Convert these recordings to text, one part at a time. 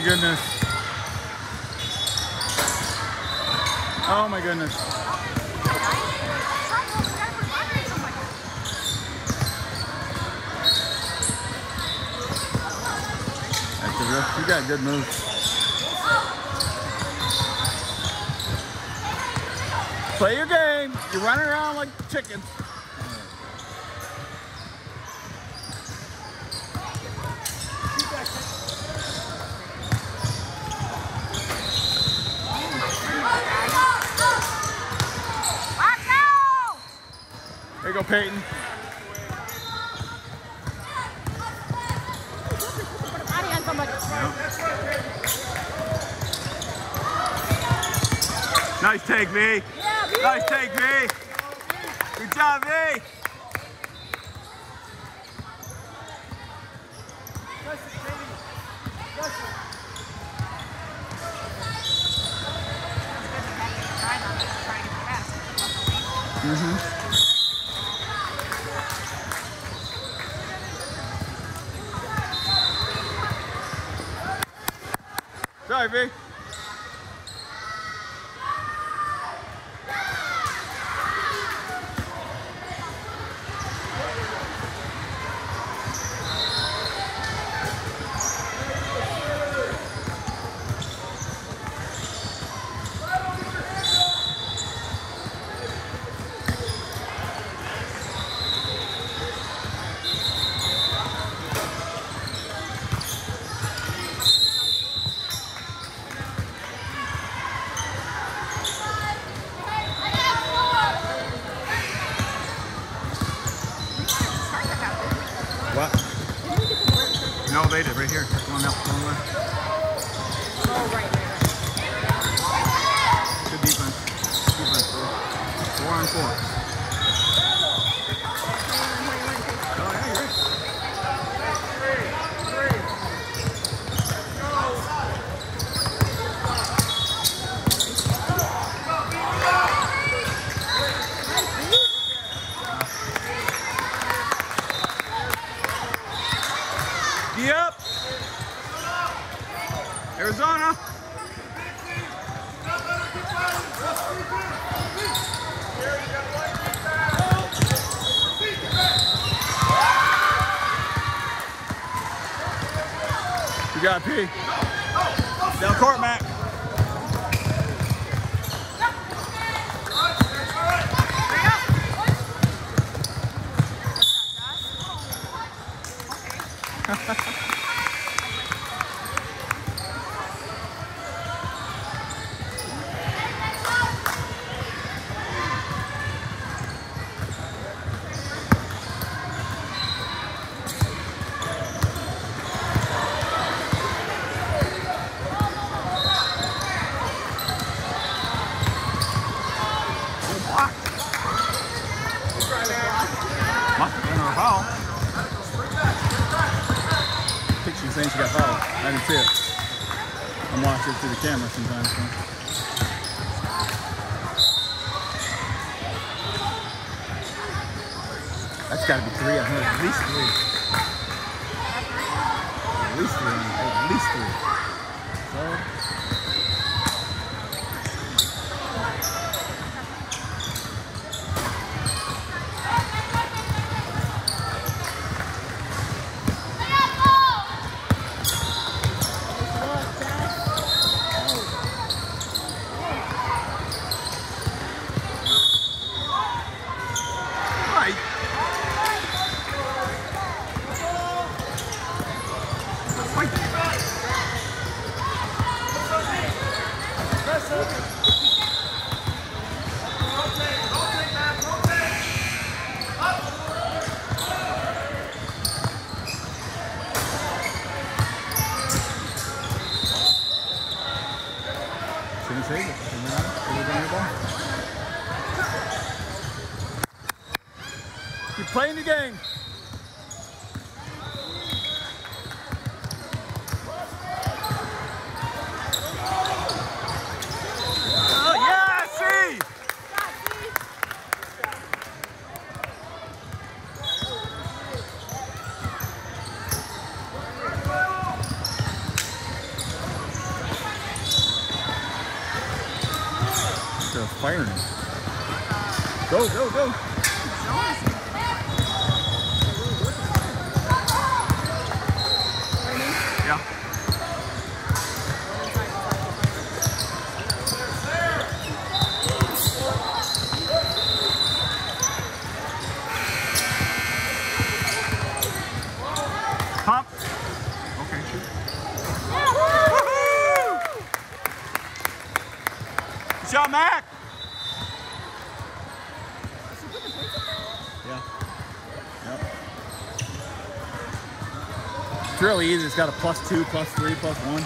goodness. Oh my goodness. That's a real, you got good moves. Play your game. You're running around like chickens. There you go, Peyton. Nice take, V. Nice take, V. Good job, V. Sorry, V. What? No, they did right here. Come on up, come on left. Oh, right. Good defense. Defense, bro. 4 on 4. Oh, yeah, you're right. Yep. Arizona. You got P. Down court, Mac. Must have been her foul. I think she's saying she got fouled. I didn't see it. I'm watching it through the camera sometimes. So. That's got to be 3 on her. At least 3. At least 3. At least 3. So. You're playing the game. Oh, yeah, see! firing him. Go, go, go. Yeah. Pop. Okay, shoot. Woohoo! Good job, Mac. Yeah. Yep. It's really easy. It's got a +2, +3, +1.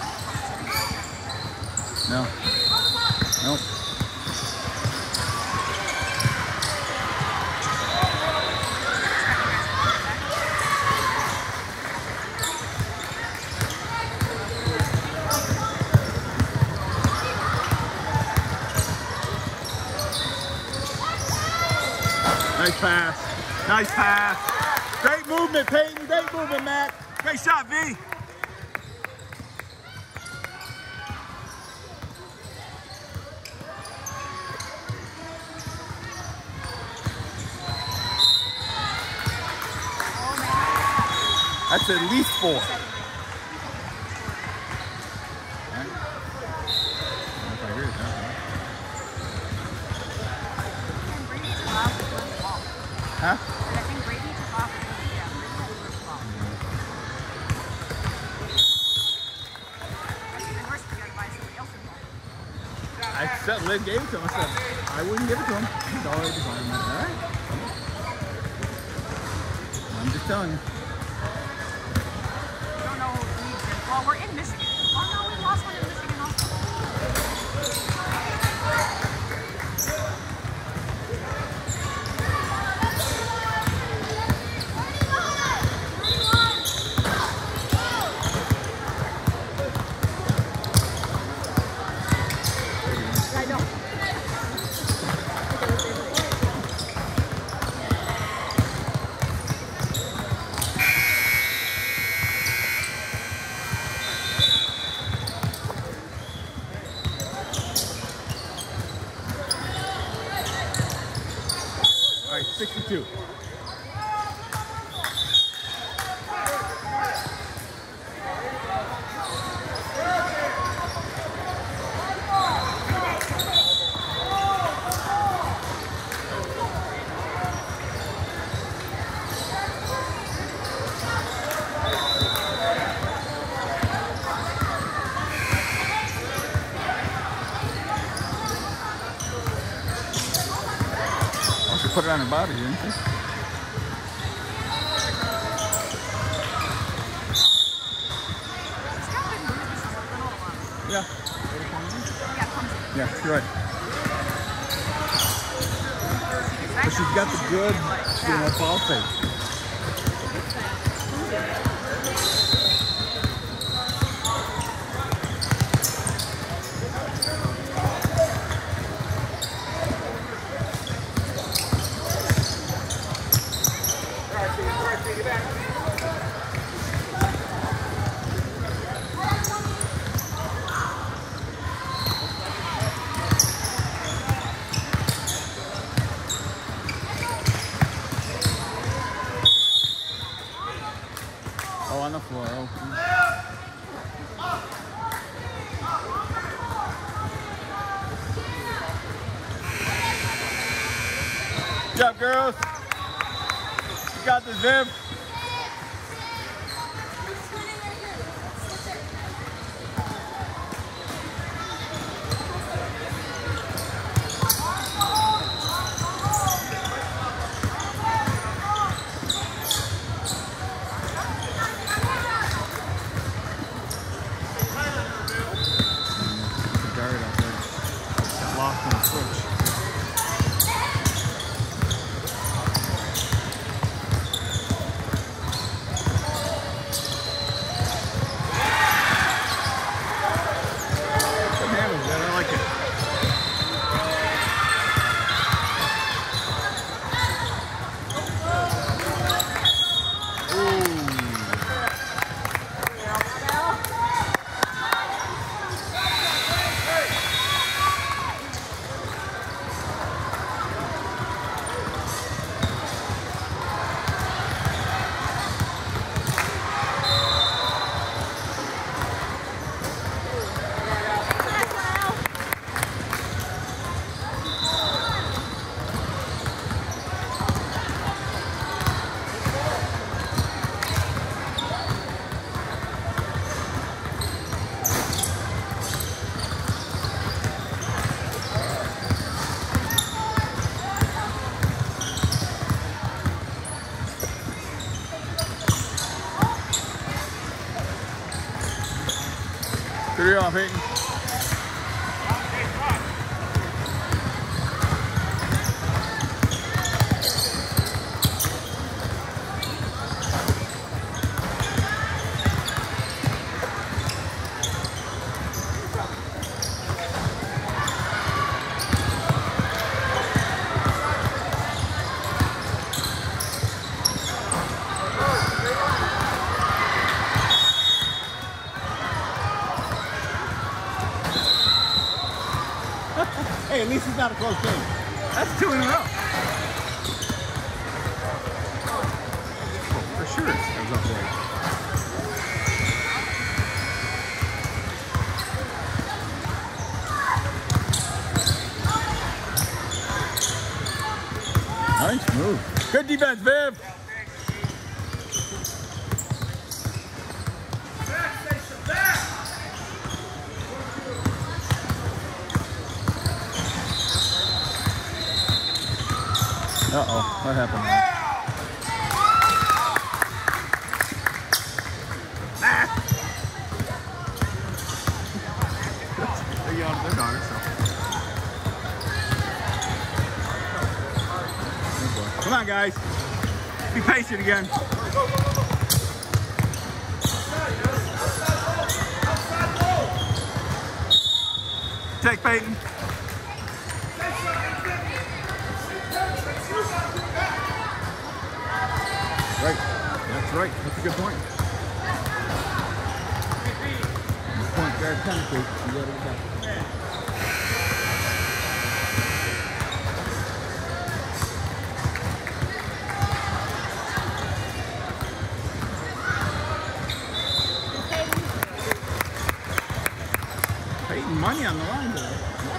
No. Nope. Nice pass. Nice pass. Great movement, Peyton. Great movement, Matt. Great shot, V. That's at least 4. Huh? I think Brady took off. That's even worse if you got to buy somebody else involved. I said, Liv gave it to him. I said, I wouldn't give it to him. He's already decided. All right. I'm just telling you. I don't know who leads in. Well, we're in Michigan. Oh, no, we lost one in Michigan also. All right, 62. Put it on her body, didn't she? Yeah. Yeah, you're right. But she's got the good, ball fake. Oh, on the floor. Oh. Good job, girls. You got this, Viv. Lost on the switch. Good job, Peyton. Hey, at least it's not a close game. That's 2 in a row. Oh, for sure it was up there. Nice move. Good defense, Viv. Uh-oh, what happened there? They're yelling at their daughter, so. Come on, guys. Be patient again. Take Peyton. Right. That's right. That's a good point. Good point guard technically. You go to the back. Peyton, money on the line there.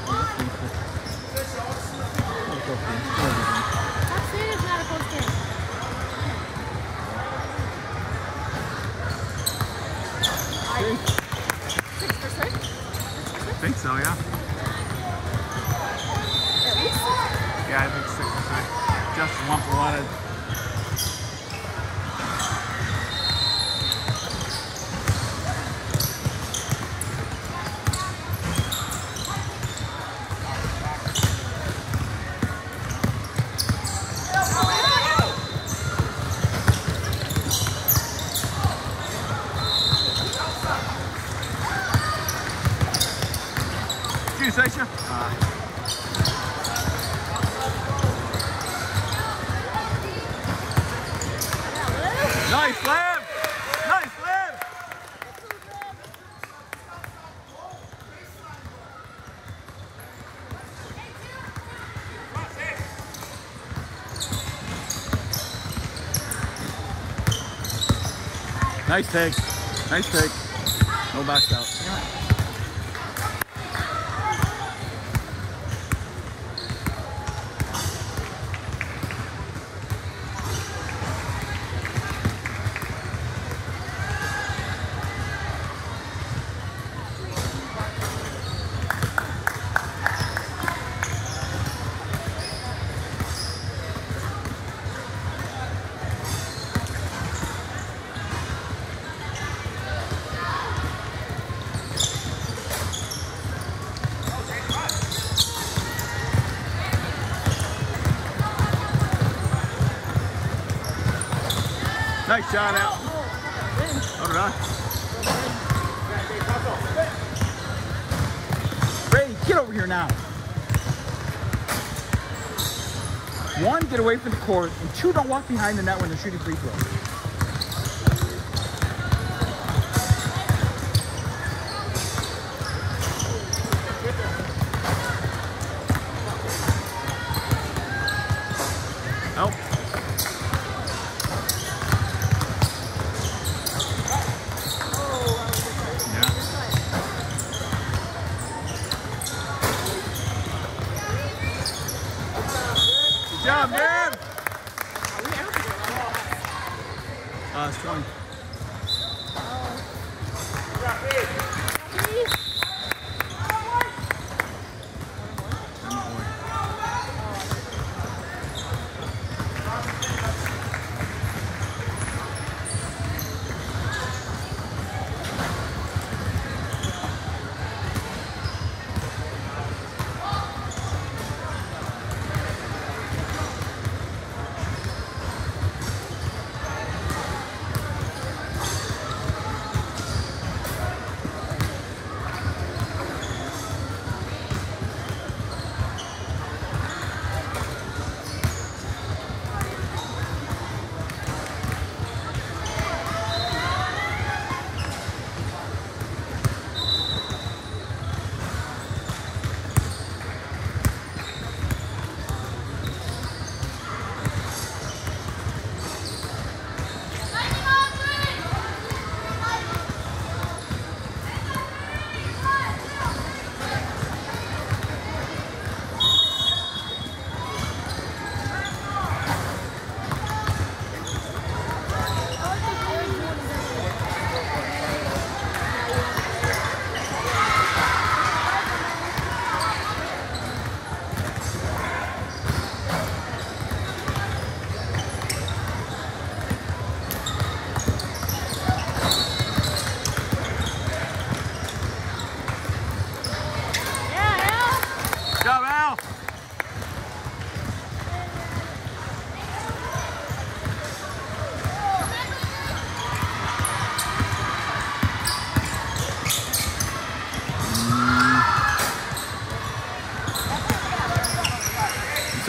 That's it. It's not a close game. I think so, yeah. At least? Yeah, I think 6%. Justin Wumper wanted. Aisha. Nice, Liv! Nice, Liv! Nice take. Nice take. No backs out. Nice shot out. All right. Ray, get over here now. 1, get away from the court, and 2, don't walk behind the net when they're shooting free throws. Nope. Good job, man. It's 20.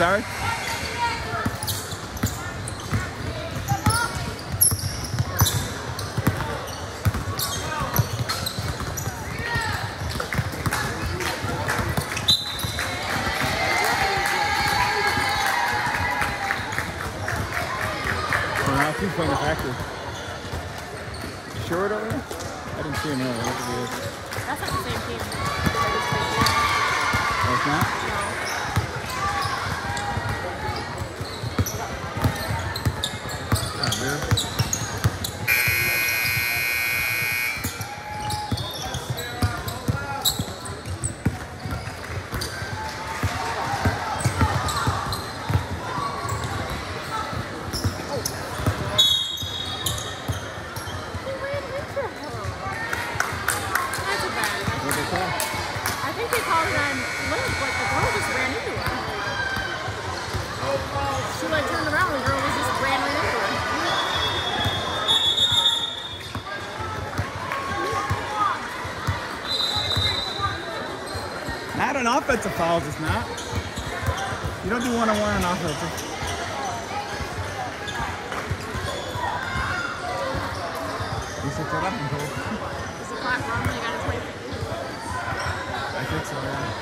sorry? He's playing the factory. Short over there? I didn't see him earlier. What did he do? That's not the same team. Oh, it's not? No. Oh, dude. I think they called it on limp, but the girl just ran into her. She like turned around and the girl was just ran right into her. Not an offensive foul, it's not. You don't do one-on-one on offensive. You said what happened, Cole? Is the clock wrong when you got a 20? I think so, yeah.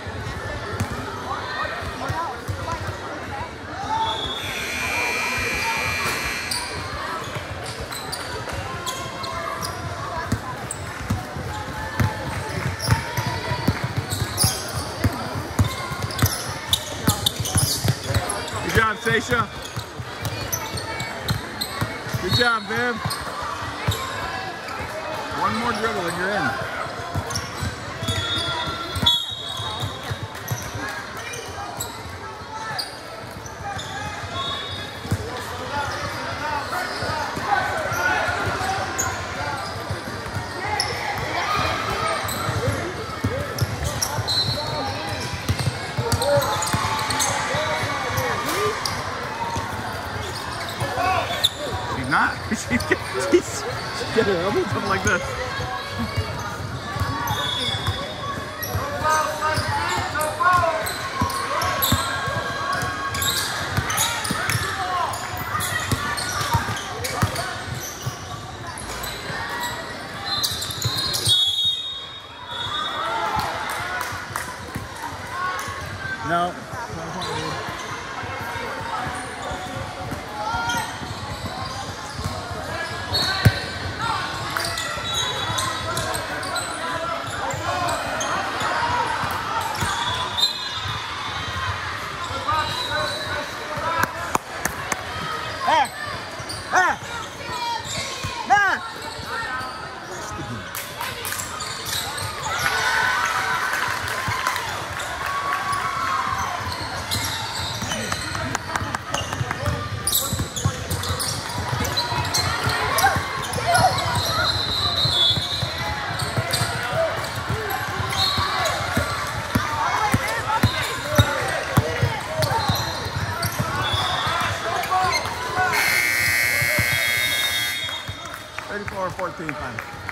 Good job, Sasha. Good job, Viv. One more dribble and you're in. She's not. She's get her elbow something like this. No. Or 14 times.